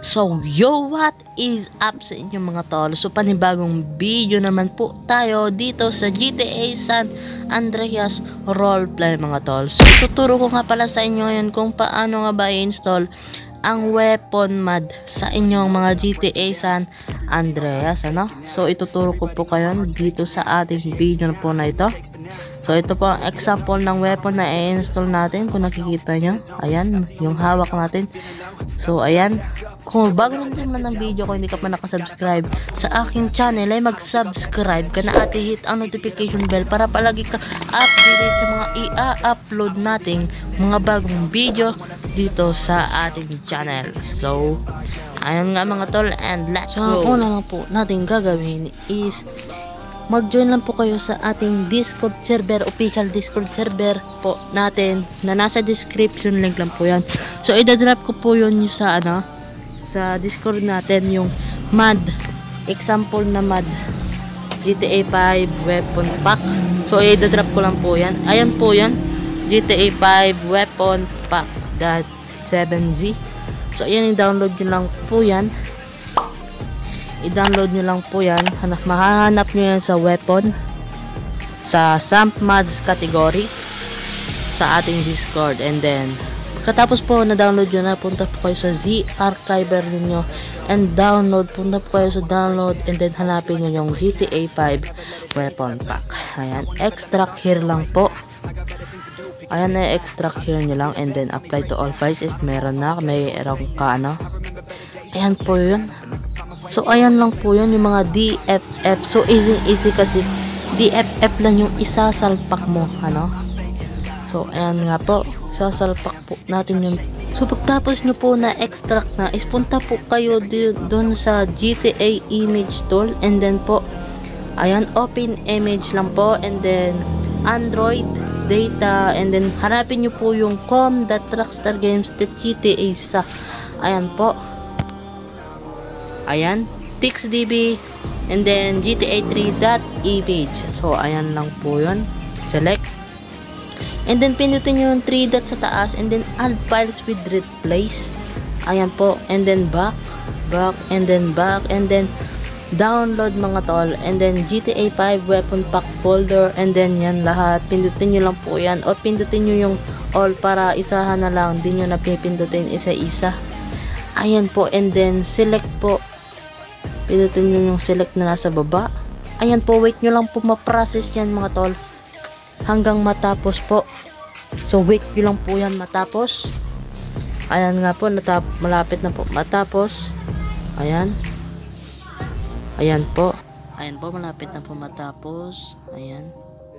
So, yo, what is up sa inyo mga tol? So, panibagong video naman po tayo dito sa GTA San Andreas Roleplay mga tol. So, tuturo ko nga pala sa inyo yun kung paano nga ba i-install ang weapon mod sa inyong mga GTA San Andreas, ano? So, ituturo ko po kayo dito sa ating video na po na ito. So, ito po ang example ng weapon na i-install natin. Kung nakikita nyo, ayan, yung hawak natin. So, ayan. Kung bago rin naman ng video ko, hindi ka pa nakasubscribe sa aking channel, ay mag-subscribe ka na at hit ang notification bell para palagi ka updated sa mga i-upload nating mga bagong video dito sa ating channel. So, ayun nga mga tol, and let's go. So, una lang po natin gagawin is mag-join lang po kayo sa ating Discord server, official Discord server po natin na nasa description link lang po yan. So, idadrop ko po yun sa sa Discord natin yung mod, example na mod GTA 5 weapon pack. So, idadrop ko lang po yan. Ayan po yan, GTA 5 weapon pack .7z. So, ayan, i-download nyo lang po yan. I-download nyo lang po yan. Mahahanap nyo yan sa weapon, sa Samp Mods category sa ating Discord. And then, pagkatapos po na-download nyo na, punta po kayo sa Z-Archiver ninyo and download. Punta po kayo sa download and then hanapin nyo yung GTA 5 weapon pack. Ayan, extract here lang po. Ayan, na-extract here nyo lang and then apply to all files if meron na, mayroon ka Ayan po yun. So, ayan lang po yun, yung mga DFF. So, easy kasi DFF lang yung isasalpak mo, So, ayan nga po, sasalpak po natin yun. So, pagtapos nyo po na extract na, is punta po kayo doon sa GTA image tool and then po, ayan, open image lang po and then Android data and then harapin nyo po yung com.rockstargames.gta sa, ayan po, ayan, TixDB and then GTA 3.image. So, ayan lang po yun, select and then pinutin nyo yung 3 dots sa taas and then add files with replace. Ayan po, and then back and then back and then download mga tol and then GTA 5 weapon pack folder and then yan lahat pindutin nyo lang po yan o pindutin nyo yung all para isahan na lang, di nyo na pipindutin isa-isa. Ayan po, and then select po, pindutin nyo yung select na nasa baba. Ayan po, wait nyo lang po ma-process yan mga tol hanggang matapos po. So, wait nyo lang po yan matapos. Ayan nga po, malapit na po matapos. Ayan. Ayan po. Ayan po, malapit na po matapos. Ayan.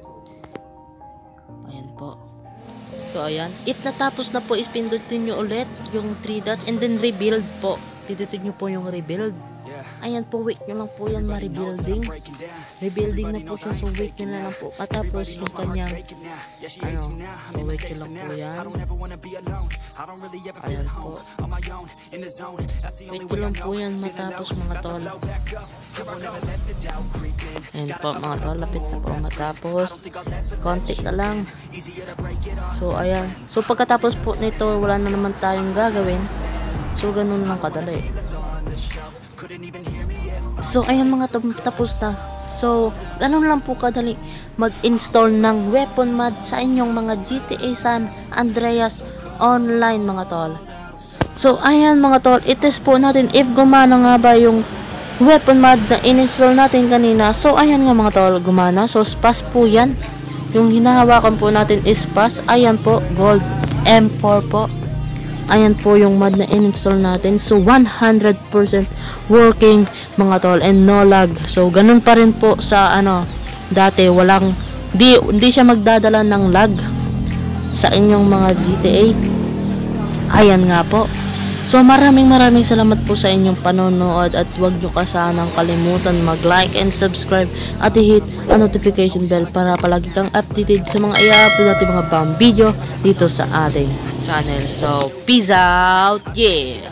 Ayan po. So, ayan. If natapos na po, is pindutin nyo ulit yung 3 dots and then rebuild po. Pindutin nyo po yung rebuild. Ayan po, wait nyo lang po yan ma-rebuilding. Rebuilding na po siya, so wait nyo na lang po. Matapos yung kanyang, so wait nyo lang po yan. Ayan po. Wait nyo lang po yan matapos mga tol. Ayan po mga tol, lapit na po matapos. Konti na lang. So ayan. So pagkatapos po nito, wala na naman tayong gagawin. So ganun lang kadali. So, ayan mga tapos na. So, ganun lang po kadali mag-install ng weapon mod sa inyong mga GTA San Andreas online mga tol. So, ayan mga tol, i-test po natin if gumana nga ba yung weapon mod na in-install natin kanina. So, ayan nga mga tol, gumana. So, spas po yan. Yung hinahawakan po natin is spas. Ayan po, gold M4 po. Ayan po yung mod na in-install natin. So, 100% working mga tol and no lag. So, ganun pa rin po sa dati. Hindi siya magdadala ng lag sa inyong mga GTA. Ayan nga po. So, maraming salamat po sa inyong panonood at huwag nyo kasanang kalimutan mag-like and subscribe at i-hit ang notification bell para palagi kang updated sa mga i-upload natin mga bagong video dito sa ating channel. So, peace out! Yeah!